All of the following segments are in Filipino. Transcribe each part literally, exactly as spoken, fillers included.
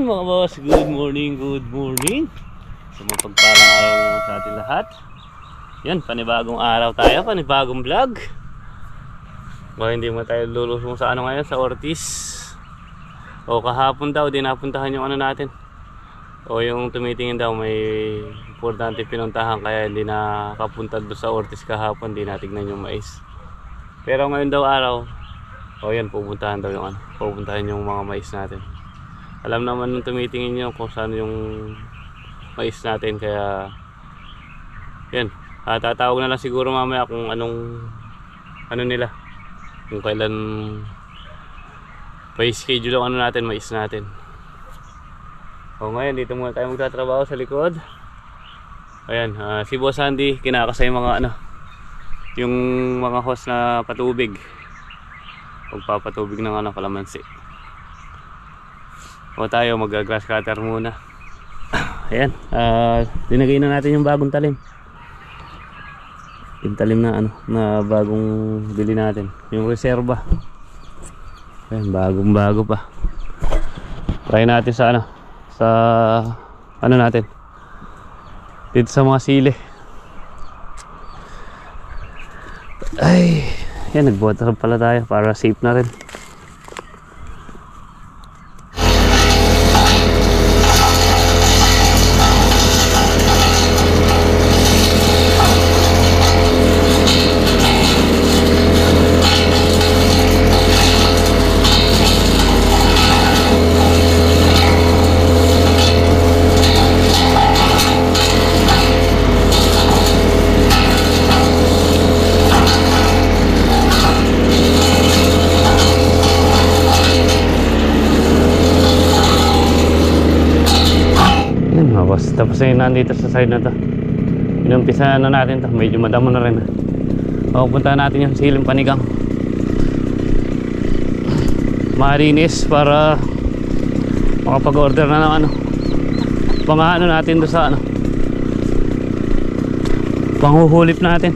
mga boss, good morning, good morning. So mapagpalang araw sa ating lahat. Yan, panibagong araw tayo, panibagong vlog. Baka hindi mo tayo lulusong sa ano ngayon, sa Ortiz. O kahapon daw, di napuntahan yung ano natin. O yung tumitingin daw, may importante pinuntahan, kaya hindi nakapunta doon sa Ortiz kahapon, di natignan yung mais. Pero ngayon daw araw, o yan, pupuntahan daw yung ano, pupuntahan yung mga mais natin. Alam naman nung tumitingin nyo kung saan yung mais natin, kaya yan, ah, tatawag na lang siguro mamaya kung anong ano nila, kung kailan may schedule ang ano natin, mais natin. O ngayon dito muna tayo magtatrabaho sa likod. Ayan, uh, si Boss Andy kinakasay mga ano, yung mga hose na patubig, magpapatubig ng ano, kalamansi. O tayo mag-grass cutter muna. Ayan, uh, dinagay na natin yung bagong talim. Yung talim na ano, na bagong bili natin, yung reserva. Ayan, bagong bago pa. Try natin sa ano, sa ano natin, dito sa mga sili. Ay, yan, nag-water pala tayo para safe na rin. Tapos na yun, nandito sa side na to. Inumpisa na natin to, medyo madamo na rin. Pupunta natin yung siling panigang, marinis, para makapag-order na ng ano, pangano natin doon sa ano, panghuhulip natin.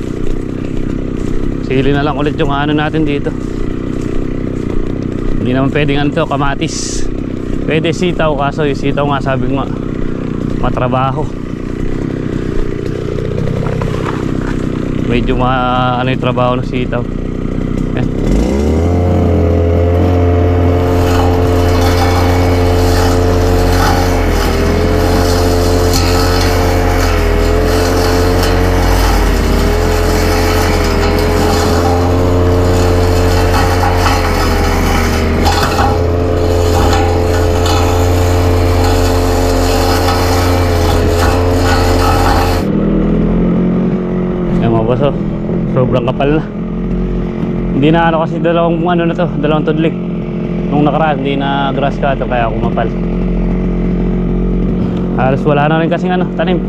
Sili na lang ulit yung ano natin dito. Hindi naman pwedeng ano to, kamatis. Pwede sitaw, kaso yung sitaw nga sabi nga matrabaho, medyo ma ano yung trabaho ng sitaw. Eh. So, sobrang kapal na. Hindi na ano kasi dalawang ano na to, dalawang tudlik. Nung nakaraan hindi na grass cutter, kaya kumapal. Halos wala na rin kasing ano, tanim.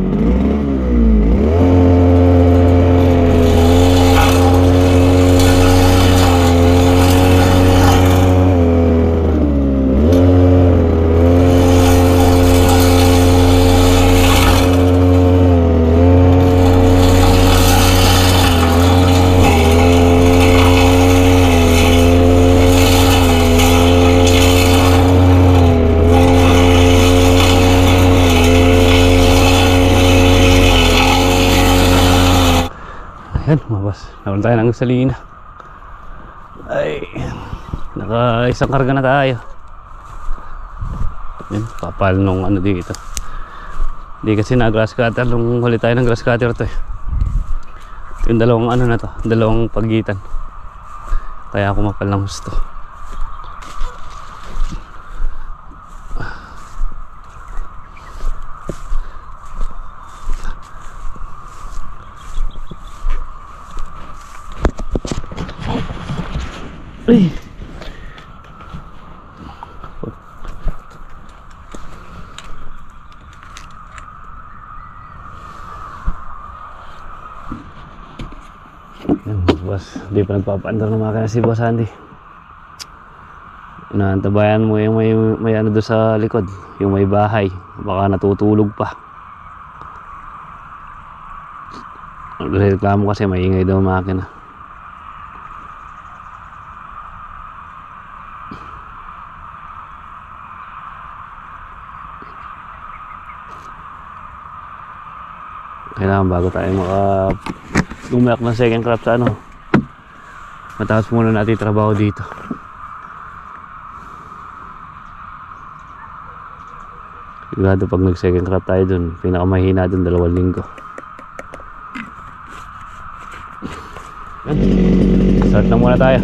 Ayan mga boss, naroon tayo ng gasolina. Ay, naka isang karga na tayo. Ayan, papal nung ano dito. Hindi kasi na grass cutter, nung huli tayo ng grass cutter to eh. Yung dalawang ano na to, dalawang pagitan, kaya ako mapal ng gusto. Ay. Yan, boss, di pa nagpapaandar ng makina si Boss Andy. Inaantabayan mo yung may, may ano doon sa likod, yung may bahay, baka natutulog pa. Reklamo kasi maingay daw makina. Kailangan bago tayo maka gumayak ng second crop sa ano, matapos muna natin trabaho dito. Sigurado pag nag second crop tayo dun, pinakamahina dun dalawang linggo. Start na muna tayo.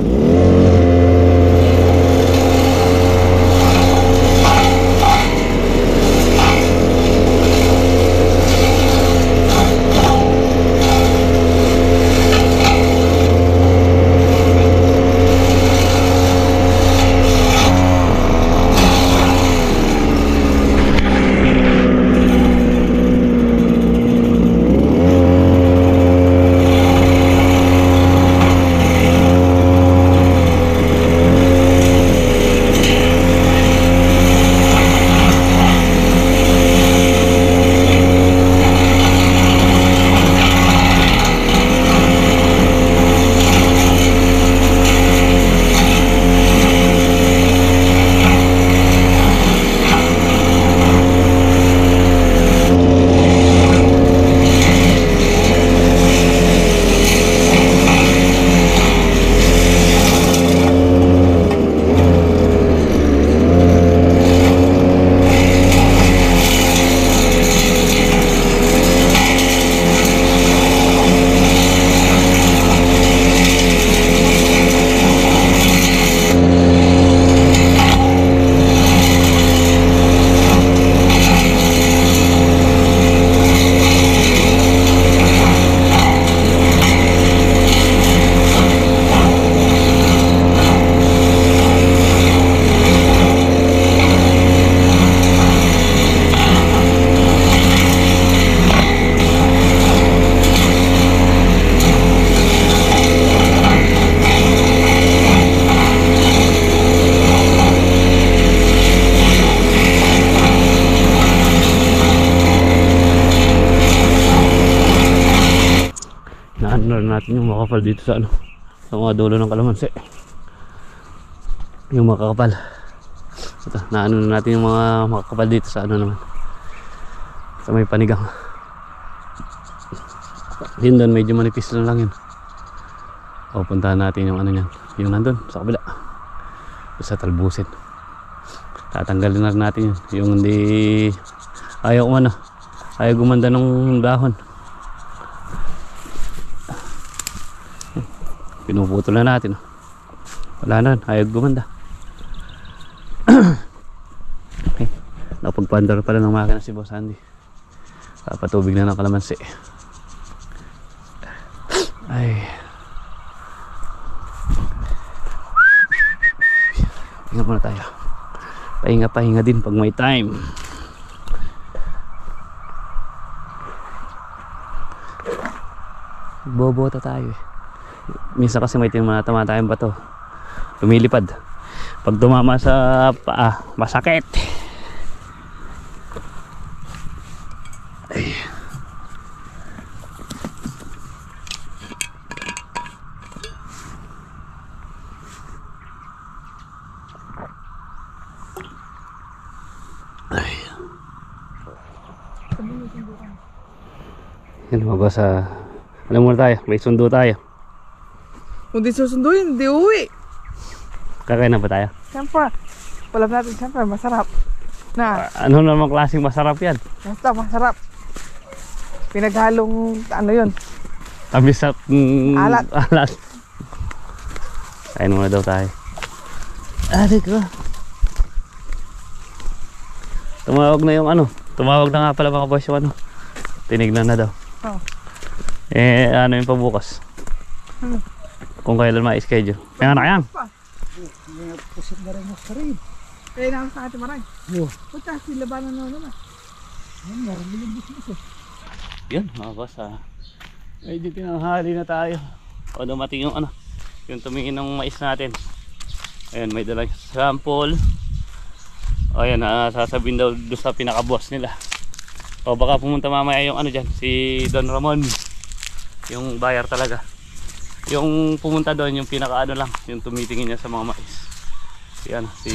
Natin yung makakapal dito sa ano, sa mga dulo ng kalamansi, yung makakapal. Ito, naano na natin yung mga makakapal dito sa ano naman, sa may panigang. Yun doon, medyo manipis na lang yun. O, puntahan natin yung ano nyan, yung nandun sa kabila, sa talbusin. Tatanggalin na natin yun, yung hindi ayaw kumana, ayaw gumanda ng dahon. Pinuputol na natin. Wala na, ayaw gumanda. Okay. Nakapagpandar pala ng makina si Boss Andy. Papatubig na ng kalamansi. Ay. Pahinga muna tayo. Pahinga, pahinga din pag may time. Bobota tayo eh. Minsan kasi may tinatama tayong bato, lumilipad. Pag tumama sa paa, masakit. Ay. Ay. Yan mga boss, uh, alam mo na tayo, may sundo tayo. Kung di susunduin, di uwi. Kakain na ba tayo? Siyempre. Ulam natin siyempre, masarap. Na. Uh, ano namang klaseng masarap yan? Basta masarap. Pinaghalong, ano yun? Tamis at mm, alat. alat. Kain muna daw tayo. Ate ko. Tumawag na yung ano. Tumawag na nga pala mga boss yung ano. Tinignan na daw. Oh. Eh, ano yung pabukas? Hmm. Kung kailan ma-schedule. Kaya na yan. Pusit na rin mo sa rin. Kaya na sa ating maray. Oo. Puta, silabanan na naman. Yan, meron mo yung business eh. Yan, mga boss ha. Medyo tinanghali na tayo. O dumating yung ano, yung tumingin ng mais natin. Ayan, may dalang sample. O yan, uh, sasabihin daw doon sa pinaka-boss nila. O baka pumunta mamaya yung ano dyan, si Don Ramon. Yung buyer talaga. Yung pumunta doon, yung pinaka ano lang, yung tumitingin niya sa mga mais. Yan, si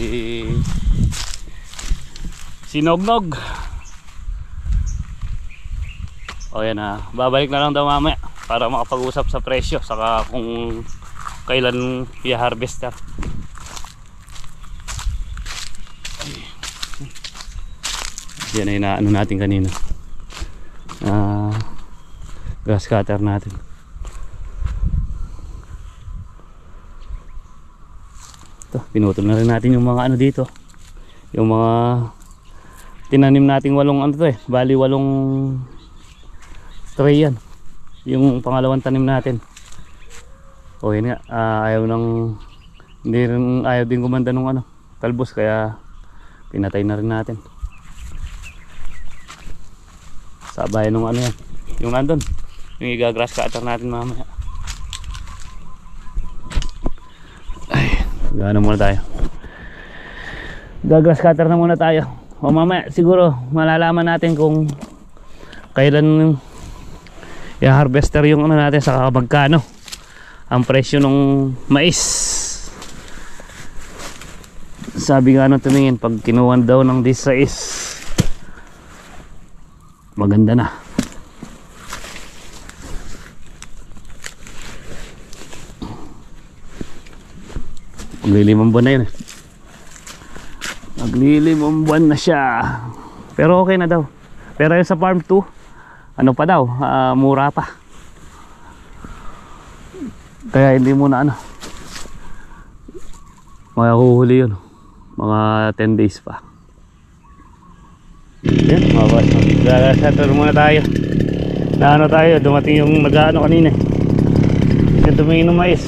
si Nognog. O yan na, babalik na lang daw mamaya para makapag-usap sa presyo saka kung kailan i-harvester. Yan ay inaano natin kanina, uh, grass cutter natin. Ito, pinutol na rin natin yung mga ano dito, yung mga tinanim nating walong ano to eh, bali walong tray yan, yung pangalawang tanim natin. O yun nga, uh, ayaw nang hindi rin, ayaw din gumanda nung ano talbos, kaya pinatay na rin natin. Sabayan nung ano yan, yung nandun, yung iga-grass cutter natin mamaya. Ay, gano'n muna tayo, iga-grass cutter na muna tayo. O mamaya siguro malalaman natin kung kailan i-harvester yung ano natin, saka magkano ang presyo ng mais. Sabi nga nung tumingin, pag kinuha daw ng this size, maganda na. Maglilimang buwan na yun eh. Maglilimang buwan na siya. Pero okay na daw. Pero yung sa farm two, ano pa daw, uh, mura pa. Kaya hindi muna ano, mahuhuli yun, mga ten days pa. Yan, mag-settle muna tayo. Na ano tayo, dumating yung nag-ano kanina, yung tumingin ng mais.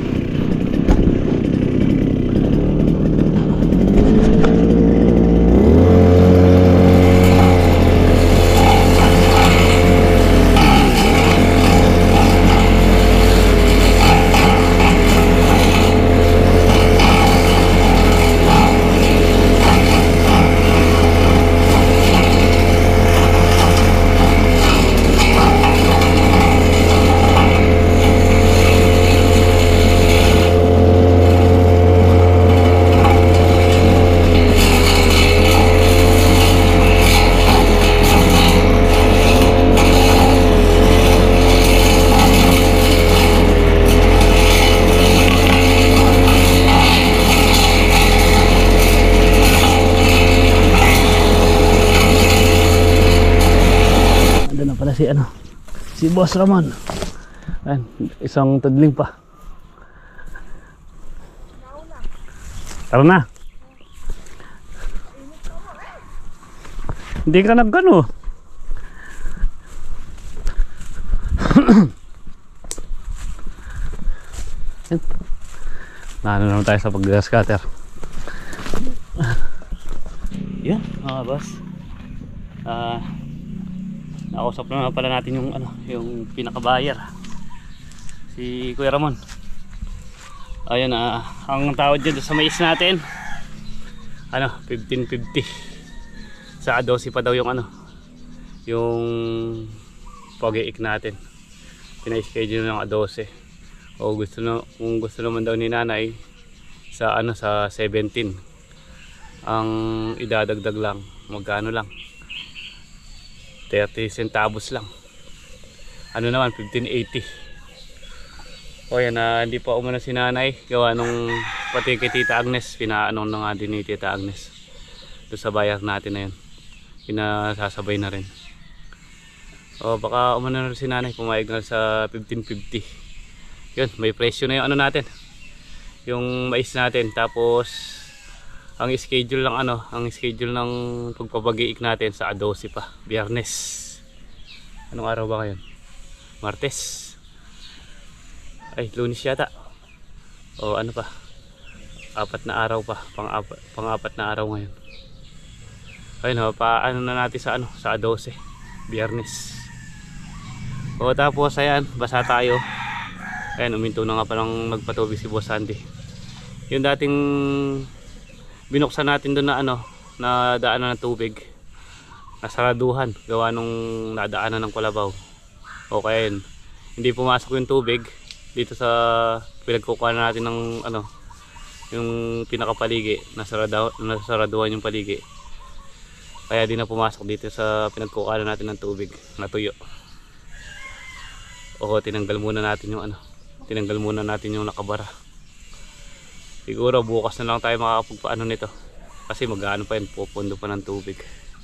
Si ano, si Boss Ramon. Ayan, isang tudling pa. Tara na. Hindi ka nagkano. Nano naman tayo sa pag-grass cutter. Yan, mga boss. Ah, uh, nakausap na pala natin yung ano, yung pinaka-buyer, si Kuya Ramon. Ayun, ah, ang tawad dyan sa mais natin, ano, fifteen fifty. Sa twelve pa daw yung ano, yung pag-iik natin. Pina-schedule ng twelve. O gusto na, kung gusto naman daw ni nanay sa ano, sa seventeen. Ang idadagdag lang, magkano lang? thirty centavos lang. Ano naman, fifteen eighty. O yan, uh, hindi pa umano si nanay, gawa nung pati kay Tita Agnes, pinaanong na nga din ni Tita Agnes doon sa bayar natin na yun, pinasasabay na rin. O baka umano na rin si nanay, pumayag na sa fifteen fifty. Yun, may presyo na yung ano natin, yung mais natin. Tapos ang schedule ng ano, ang schedule ng pagpapag-iik natin sa twelve pa, Biyernes. Anong araw ba ngayon? Martes. Ay, Lunes yata. O ano pa? Apat na araw pa, pang-apat, pang-apat na araw ngayon. Ayun ho, paano na natin sa ano, sa twelve, Biyernes. O tapos ayan, basa tayo. Ayan, uminto na nga palang nagpatubig si Boss Sandy. Yung dating binuksan natin doon na ano, na daanan ng tubig, nasaraduhan, gawa nung nadaanan ng kalabaw. O kaya yun, hindi pumasok yung tubig dito sa pinagkukuha natin ng ano, yung pinakapaligi, nasarado, nasaraduhan yung paligi. Kaya di na pumasok dito sa pinagkukuha natin ng tubig, natuyo. O tinanggal muna natin yung ano, tinanggal muna natin yung nakabara. Siguro bukas na lang tayo makakapagpaano nito. Kasi mag-ano pa yun, pupundo pa ng tubig.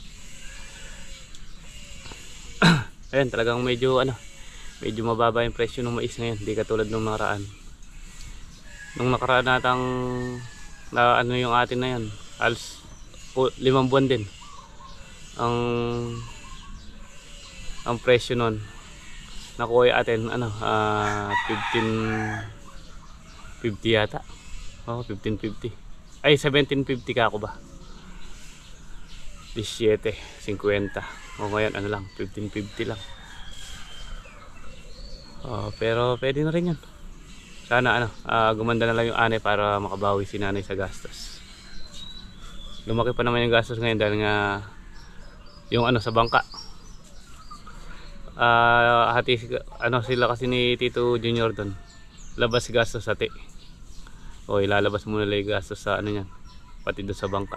Ayan, talagang medyo ano, medyo mababa yung presyo ng mais ngayon. Hindi katulad nung nakaraan. Nung nakaraan natang na ano yung atin na yan, halos limang buwan din ang ang presyo nun. Nakuha yung atin ano, uh, fifteen fifty yata. Oh, fifteen fifty. Ay, seventeen fifty ka ako ba? seventeen fifty. O ngayon ano lang, fifteen fifty lang. Oh, pero pwede na rin 'yan. Sana ano, uh, gumanda na lang yung anay para makabawi si nanay sa gastos. Lumaki pa naman yung gastos ngayon dahil nga yung ano sa bangka. Ah, uh, hati ano sila kasi ni Tito Junior doon. Labas gastos hati. O ilalabas muna lang yung gastos sa ano niyan. Pati doon sa bangka.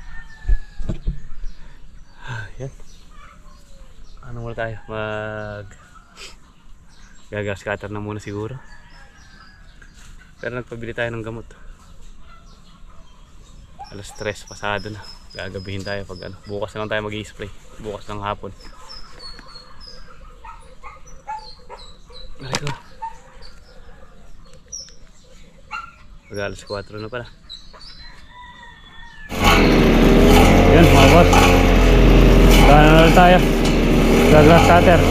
Yan. Ano muna tayo? Mag gagas cutter na muna siguro. Pero nagpabili tayo ng gamot. Alas tres pasado na. Gagabihin tayo pag ano. Bukas na lang tayo mag-i-spray. Bukas ng hapon. Mariko. Pag alas kwatro na pala. Yan mga boss. Gana na lang tayo. Gagas cutter.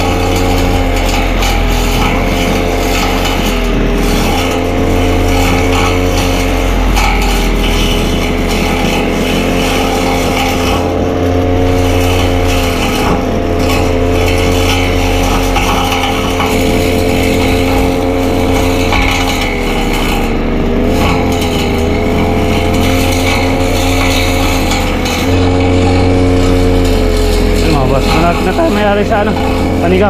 Na tayo mayari sa ano, panigam.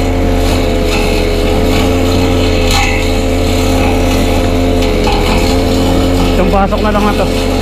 Itong pasok na lang na to.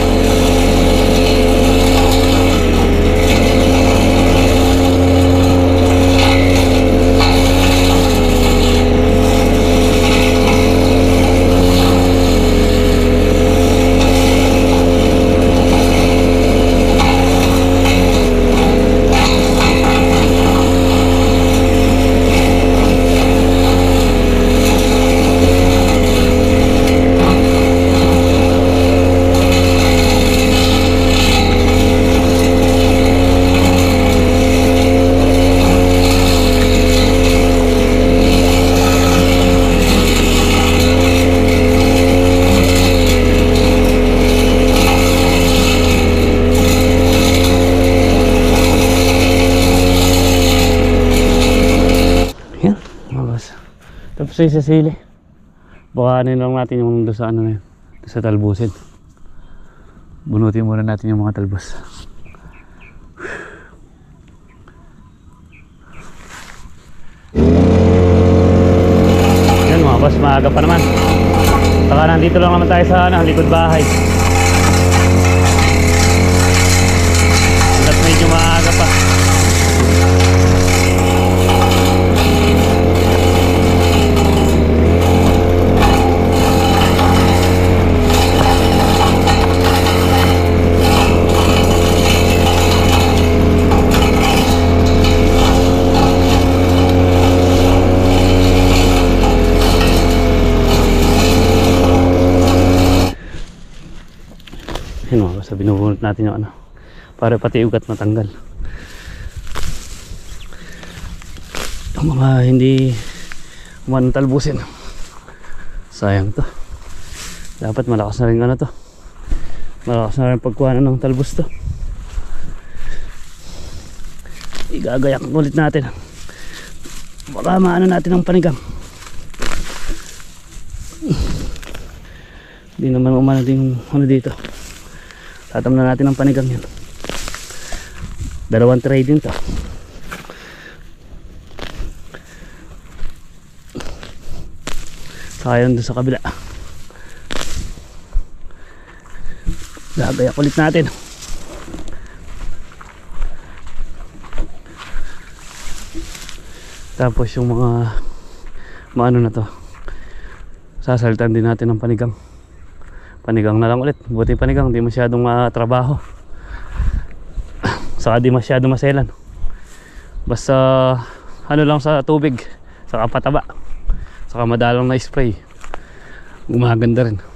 Tapos ay sasili. Bukanin lang natin yung doon sa ano na yun, doon sa talbusin. Bunutin muna natin yung mga talbos. Yan mga boss, maaga pa naman. Saka nandito lang naman tayo sa ano, likod bahay. At medyo maaga pa. Yan o, basta binubunot natin yung ano para pati ugat matanggal. Yung mga hindi kuman talbusin, sayang to. Dapat malakas na rin ano to, malakas na rin pagkuha ng talbos to. Igagayak ulit natin, baka maano natin ang panigang. Hindi naman umano din ano dito. Tatam na natin ang panigang yan. Dalawang tray din to. Saka yun doon sa kabila. Gagayak ulit natin. Tapos yung mga maano na to, sasalitan din natin ng panigang. Panigang na lang ulit. Buti panigang, di masyadong matrabaho. Saka di masyadong maselan. Basta ano lang sa tubig, saka pataba, saka madalang na spray, gumaganda rin.